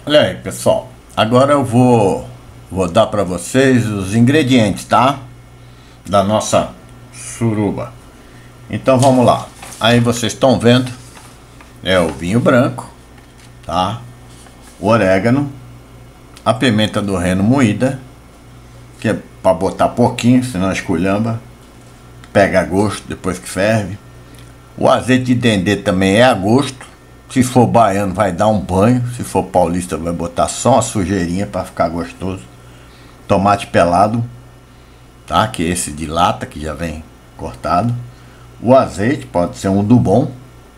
Olha aí, pessoal. Agora eu vou dar para vocês os ingredientes, tá? Da nossa suruba. Então vamos lá. Aí vocês estão vendo, é o vinho branco, tá? O orégano, a pimenta do reino moída, que é para botar pouquinho, senão esculhamba. Pega a gosto depois que ferve. O azeite de dendê também é a gosto. Se for baiano vai dar um banho, se for paulista vai botar só uma sujeirinha para ficar gostoso. Tomate pelado, tá? Que é esse de lata que já vem cortado. O azeite pode ser um do bom.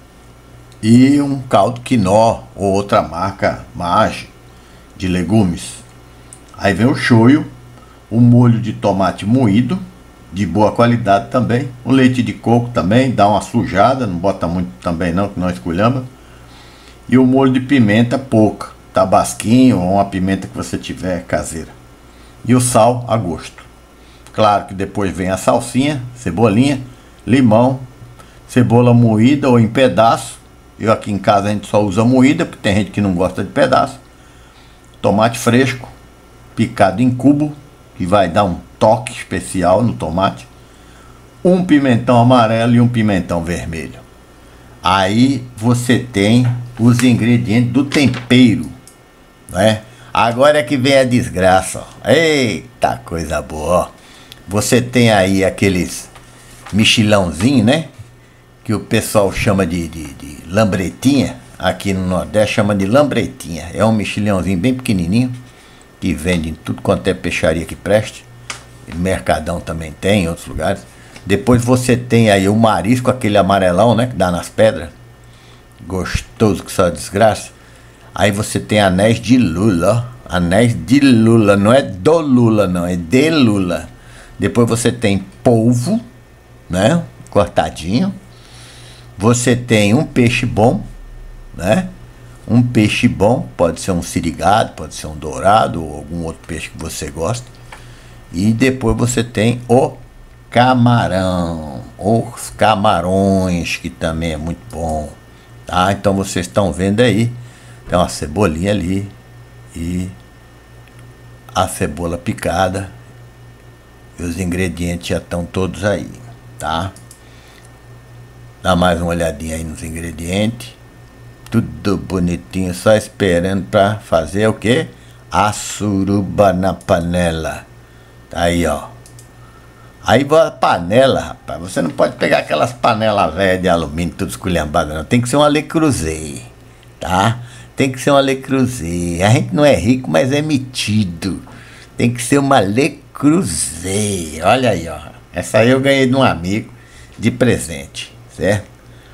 E um caldo quinó ou outra marca Maggi de legumes. Aí vem o shoyu, o molho de tomate moído de boa qualidade também. O leite de coco também, dá uma sujada, não bota muito também não, que não esculhamba. E o molho de pimenta pouca, tabasquinho ou uma pimenta que você tiver caseira. E o sal a gosto. Claro que depois vem a salsinha, cebolinha, limão, cebola moída ou em pedaço. Eu aqui em casa a gente só usa moída, porque tem gente que não gosta de pedaço. Tomate fresco, picado em cubo, que vai dar um toque especial no tomate. Um pimentão amarelo e um pimentão vermelho. Aí você tem os ingredientes do tempero, né? Agora é que vem a desgraça, ó. Eita, coisa boa, ó. Você tem aí aqueles mexilhãozinho, né? Que o pessoal chama de lambretinha. Aqui no Nordeste chama de lambretinha. É um mexilhãozinho bem pequenininho, que vende em tudo quanto é peixaria que preste. E Mercadão também tem, em outros lugares. Depois você tem aí o marisco, aquele amarelão, né? Que dá nas pedras. Gostoso que só desgraça. Aí você tem anéis de lula, ó. Anéis de lula, não é do lula não, é de lula. Depois você tem polvo, né? Cortadinho. Você tem um peixe bom, né? Um peixe bom, pode ser um sirigado, pode ser um dourado ou algum outro peixe que você gosta. E depois você tem o camarão, os camarões, que também é muito bom, tá? Então vocês estão vendo aí, tem uma cebolinha ali e a cebola picada, e os ingredientes já estão todos aí, tá? Dá mais uma olhadinha aí nos ingredientes, tudo bonitinho, só esperando para fazer o que? A suruba na panela. Tá aí, ó. Aí a panela, rapaz, você não pode pegar aquelas panelas velhas de alumínio, tudo esculhambada, não. Tem que ser uma Le Creuset, tá? Tem que ser uma Le Creuset. A gente não é rico, mas é metido. Tem que ser uma Le Creuset. Olha aí, ó. Essa aí eu ganhei de um amigo de presente, certo?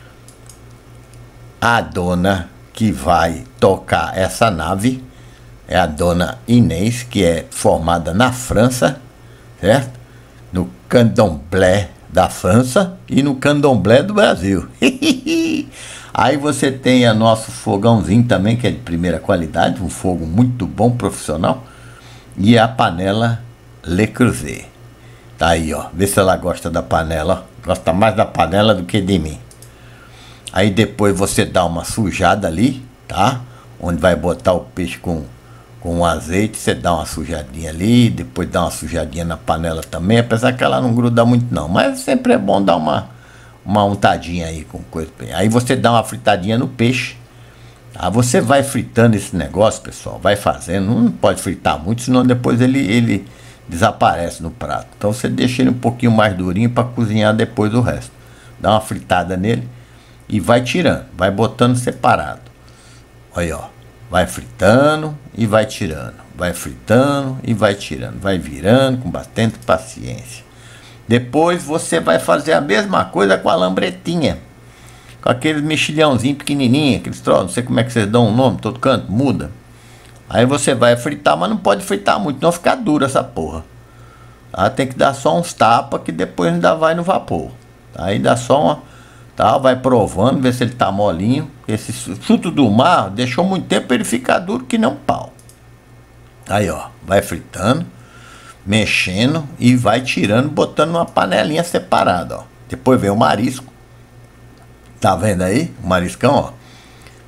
A dona que vai tocar essa nave é a dona Inês, que é formada na França, certo? No Candomblé da França e no Candomblé do Brasil. Aí você tem a nosso fogãozinho também, que é de primeira qualidade, um fogo muito bom, profissional. E a panela Le Creuset. Tá aí, ó. Vê se ela gosta da panela, ó. Gosta mais da panela do que de mim. Aí depois você dá uma sujada ali, tá? Onde vai botar o peixe com azeite, você dá uma sujadinha ali, depois dá uma sujadinha na panela também, apesar que ela não gruda muito não, mas sempre é bom dar uma untadinha aí com coisa. Aí você dá uma fritadinha no peixe, tá? Você vai fritando esse negócio, pessoal, vai fazendo, não pode fritar muito, senão depois ele desaparece no prato. Então você deixa ele um pouquinho mais durinho para cozinhar depois o resto. Dá uma fritada nele e vai tirando, vai botando separado. Olha, ó. Vai fritando e vai tirando, vai fritando e vai tirando, vai virando com bastante paciência. Depois você vai fazer a mesma coisa com a lambretinha, com aqueles mexilhãozinho pequenininho, aqueles troços, não sei como é que vocês dão o nome, todo canto, muda. Aí você vai fritar, mas não pode fritar muito, não ficar dura essa porra. Tá? Tem que dar só uns tapas que depois ainda vai no vapor. Aí dá só uma... Tá, vai provando, ver se ele tá molinho. Esse fruto do mar deixou muito tempo, ele fica duro que nem um pau. Aí, ó, vai fritando, mexendo e vai tirando, botando numa panelinha separada, ó. Depois vem o marisco. Tá vendo aí? O mariscão, ó.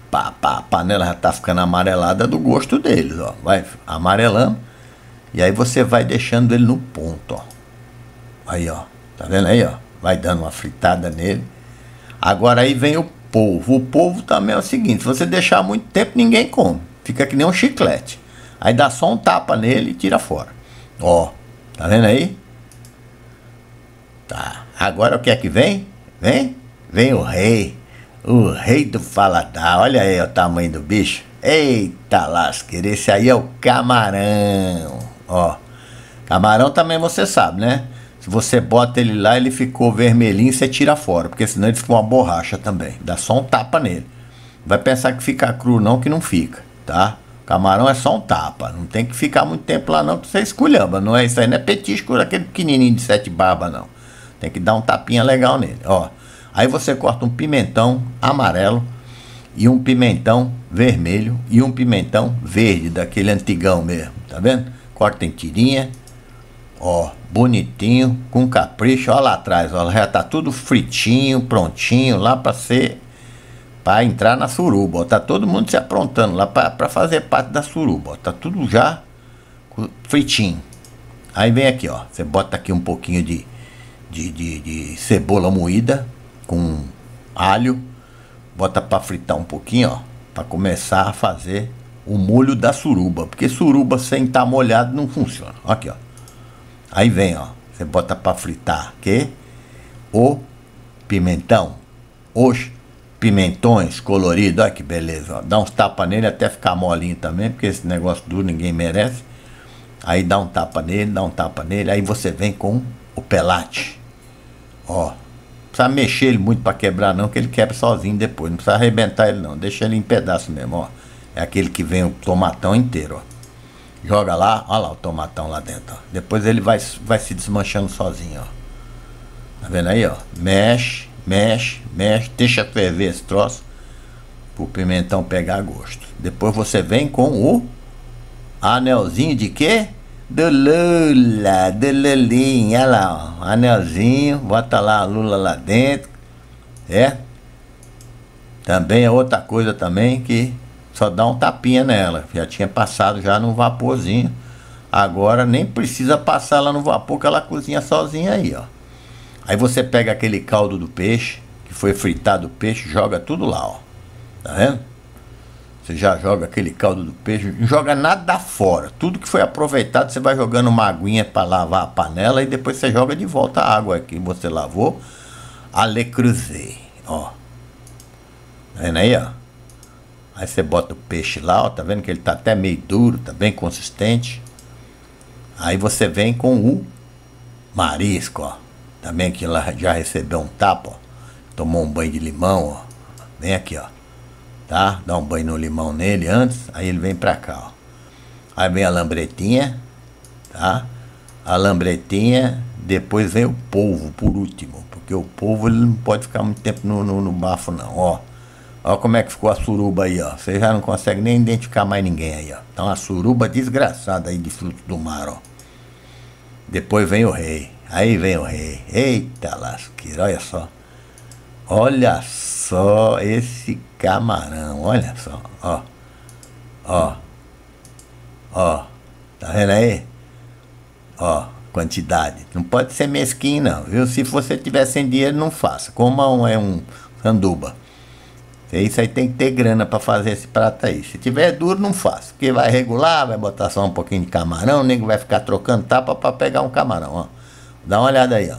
Pá, pá, a panela já tá ficando amarelada do gosto deles, ó. Vai amarelando. E aí você vai deixando ele no ponto, ó. Aí, ó. Tá vendo aí, ó? Vai dando uma fritada nele. Agora aí vem o polvo. O polvo também é o seguinte: se você deixar muito tempo, ninguém come. Fica que nem um chiclete. Aí dá só um tapa nele e tira fora. Ó. Tá vendo aí? Tá. Agora o que é que vem? Vem o rei. O rei do paladar. Olha aí o tamanho do bicho. Eita lasqueira. Esse aí é o camarão. Ó. Camarão também você sabe, né? Se você bota ele lá, ele ficou vermelhinho, você tira fora. Porque senão ele fica uma borracha também. Dá só um tapa nele. Não vai pensar que fica cru não, que não fica. Tá? Camarão é só um tapa. Não tem que ficar muito tempo lá não, que você esculhamba. Não é isso aí, não é petisco daquele pequenininho de 7 barbas não. Tem que dar um tapinha legal nele. Ó. Aí você corta um pimentão amarelo e um pimentão vermelho e um pimentão verde, daquele antigão mesmo, tá vendo? Corta em tirinha, ó, bonitinho, com capricho, ó lá atrás, ó, já tá tudo fritinho, prontinho lá pra entrar na suruba, ó, tá todo mundo se aprontando lá pra fazer parte da suruba, ó, tá tudo já fritinho. Aí vem aqui, ó, você bota aqui um pouquinho de cebola moída com alho, bota para fritar um pouquinho, ó, para começar a fazer o molho da suruba, porque suruba sem estar molhado não funciona. Aqui, ó. Aí vem, ó, você bota para fritar aqui o pimentão, os pimentões coloridos, olha que beleza, ó. Dá uns tapas nele até ficar molinho também, porque esse negócio duro ninguém merece. Aí dá um tapa nele, aí você vem com o pelate. Ó, não precisa mexer ele muito para quebrar não, que ele quebra sozinho depois. Não precisa arrebentar ele não, deixa ele em pedaço mesmo, ó. É aquele que vem o tomatão inteiro, ó. Joga lá, ó lá o tomatão lá dentro, ó. Depois ele vai se desmanchando sozinho, ó. Tá vendo aí, ó? Mexe, deixa ferver esse troço pro pimentão pegar gosto. Depois você vem com o anelzinho de quê? Do Lula, do Lulinha, olha lá, ó, anelzinho, bota lá a Lula lá dentro, é? Também é outra coisa também que só dá um tapinha nela, já tinha passado já no vaporzinho, agora nem precisa passar lá no vapor que ela cozinha sozinha aí, ó. Aí você pega aquele caldo do peixe, que foi fritado o peixe, joga tudo lá, ó, tá vendo? Você já joga aquele caldo do peixe, não joga nada fora. Tudo que foi aproveitado, você vai jogando uma aguinha para lavar a panela e depois você joga de volta a água que você lavou. A Le Creuset, ó. Tá vendo aí, ó? Aí você bota o peixe lá, ó. Tá vendo que ele tá até meio duro, tá bem consistente. Aí você vem com o marisco, ó. Também que lá já recebeu um tapa, ó. Tomou um banho de limão, ó. Vem aqui, ó. Tá? Dá um banho no limão nele antes, aí ele vem pra cá, ó. Aí vem a lambretinha, tá? A lambretinha, depois vem o polvo por último, porque o polvo ele não pode ficar muito tempo no bafo não, ó. Ó como é que ficou a suruba aí, ó. Você já não consegue nem identificar mais ninguém aí, ó. Então a suruba desgraçada aí de frutos do mar, ó. Depois vem o rei, aí vem o rei. Eita lasqueira, olha só. Olha só esse camarão, olha só, ó, ó, ó, tá vendo aí? Ó, quantidade, não pode ser mesquinho não, viu? Se você tiver sem dinheiro, não faça, coma um sanduba. Isso aí tem que ter grana pra fazer esse prato aí. Se tiver duro, não faça, porque vai regular, vai botar só um pouquinho de camarão, o nego vai ficar trocando tapa pra pegar um camarão, ó. Dá uma olhada aí, ó.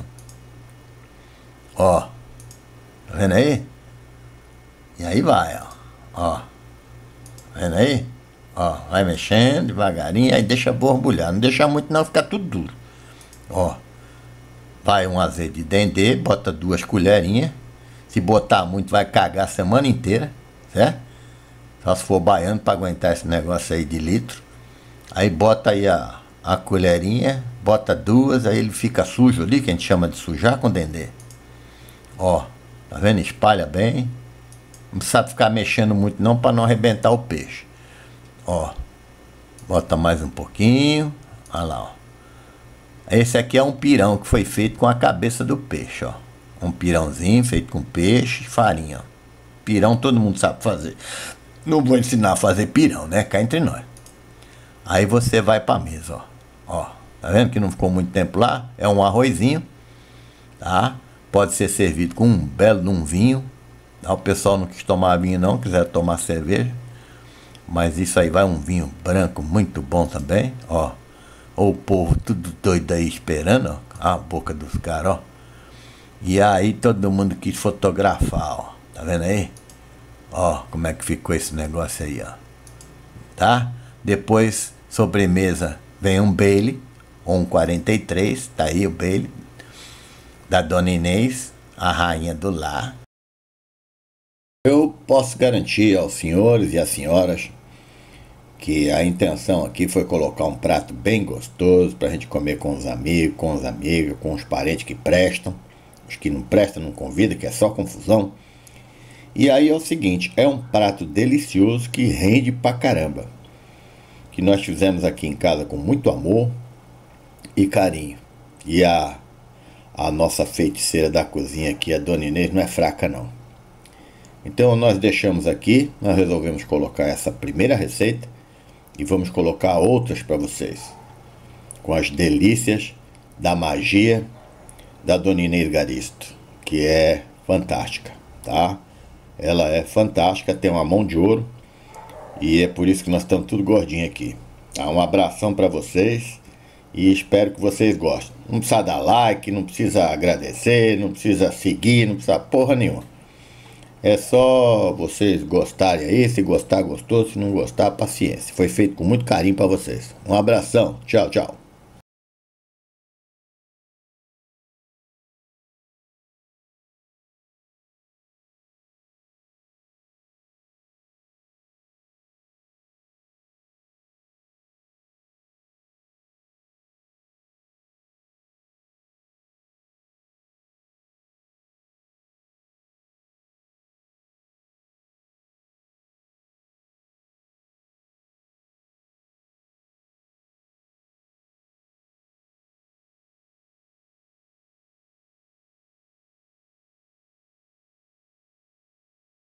Ó, tá vendo aí? E aí vai, ó. Ó. Tá vendo aí? Ó, vai mexendo devagarinho, aí deixa borbulhar. Não deixa muito não, fica tudo duro. Ó. Vai um azeite de dendê, bota 2 colherinhas. Se botar muito, vai cagar a semana inteira, certo? Só se for baiano para aguentar esse negócio aí de litro. Aí bota aí a colherinha, bota 2, aí ele fica sujo ali, que a gente chama de sujar com dendê. Ó, tá vendo? Espalha bem. Não precisa ficar mexendo muito não para não arrebentar o peixe. Ó, bota mais um pouquinho. Olha lá, ó. Esse aqui é um pirão que foi feito com a cabeça do peixe, ó. Um pirãozinho feito com peixe e farinha, ó. Pirão todo mundo sabe fazer. Não vou ensinar a fazer pirão, né? Cá entre nós. Aí você vai pra mesa, ó. Ó, tá vendo que não ficou muito tempo lá? É um arrozinho, tá? Pode ser servido com um belo de um vinho. Tá? O pessoal não quis tomar vinho não, quiser tomar cerveja. Mas isso aí vai um vinho branco muito bom também, ó. O povo tudo doido aí esperando, ó. A boca dos caras, ó. E aí todo mundo quis fotografar, ó. Tá vendo aí? Ó, como é que ficou esse negócio aí, ó. Tá? Depois, sobremesa, vem um Bailey, ou um 43, tá aí o Bailey, da Dona Inês, a rainha do lar. Eu posso garantir aos senhores e às senhoras que a intenção aqui foi colocar um prato bem gostoso pra gente comer com os amigos, com as amigas, com os parentes que prestam. Os que não prestam não convida, que é só confusão. E aí é o seguinte, é um prato delicioso que rende pra caramba. Que nós fizemos aqui em casa com muito amor e carinho. E a nossa feiticeira da cozinha aqui, a Dona Inês, não é fraca não. Então nós deixamos aqui, nós resolvemos colocar essa primeira receita e vamos colocar outras para vocês. Com as delícias da magia da Dona Inês Garisto, que é fantástica, tá? Ela é fantástica, tem uma mão de ouro e é por isso que nós estamos tudo gordinho aqui. Tá? Um abração para vocês e espero que vocês gostem. Não precisa dar like, não precisa agradecer, não precisa seguir, não precisa porra nenhuma. É só vocês gostarem aí, se gostar, gostou, se não gostar, paciência. Foi feito com muito carinho para vocês. Um abração, tchau, tchau.